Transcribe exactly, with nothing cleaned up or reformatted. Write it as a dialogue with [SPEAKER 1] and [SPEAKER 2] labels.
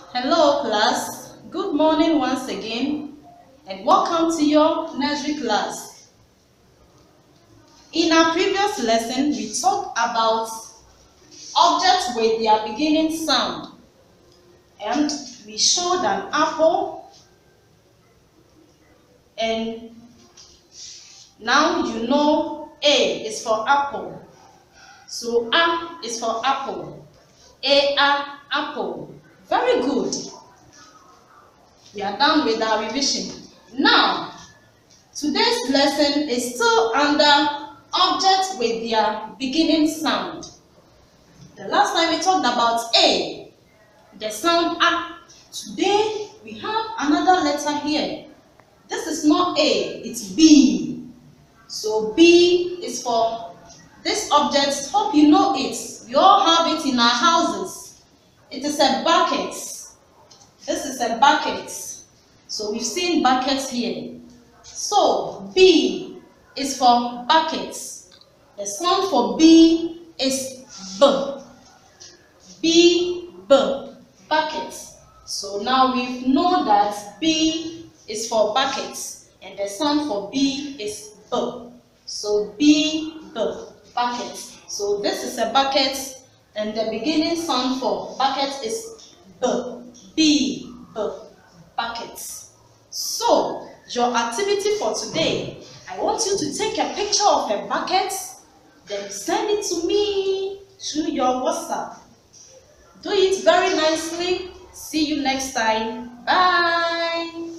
[SPEAKER 1] Hello class, good morning once again and welcome to your nursery class. In our previous lesson, we talked about objects with their beginning sound and we showed an apple, and now you know A is for apple. So A is for apple. A, A, apple. Very good. We are done with our revision. Now, today's lesson is still under objects with their beginning sound. The last time we talked about A, the sound A. Today we have another letter here. This is not A, it's B. So B is for this object. Hope you know it. We all have it in our houses. It is a bucket. This is a bucket. So we've seen buckets here. So B is for buckets. The sound for B is B. B, B, bucket. So now we know that B is for buckets and the sound for B is B. So B, B, bucket. So this is a bucket and the beginning sound for bucket is B. B, B, bucket. So your activity for today, I want you to take a picture of a bucket, then send it to me through your WhatsApp. Do it very nicely. See you next time. Bye.